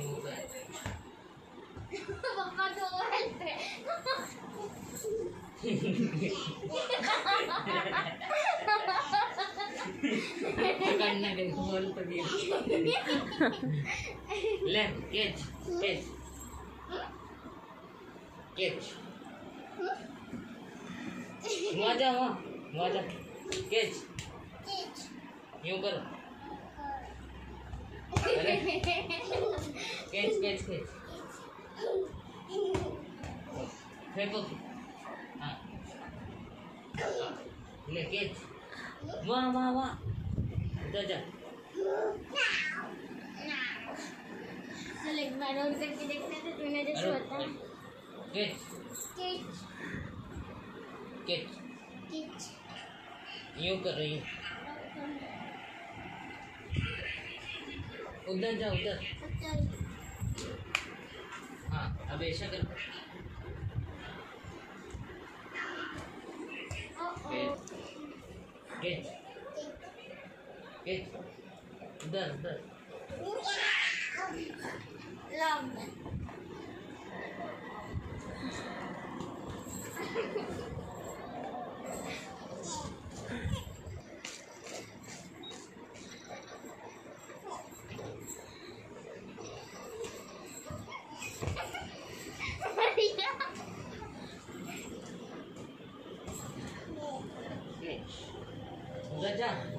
पापा तो हेल्प है। पकड़ना के बोल तो दिया। ले कैच कैच कैच वहाँ जा कैच यूं करो। अरे कैच कैच कैच फेंको। हाँ ले कैच वहाँ उधर जा। चल एक बार और करके देखते हैं तो तूने जैसे बताया। कैच किच कैच किच यूं कर रही है। उधर जा उधर। हाँ अब ऐसा कर। कैच कैच उधर उधर। उधर जा।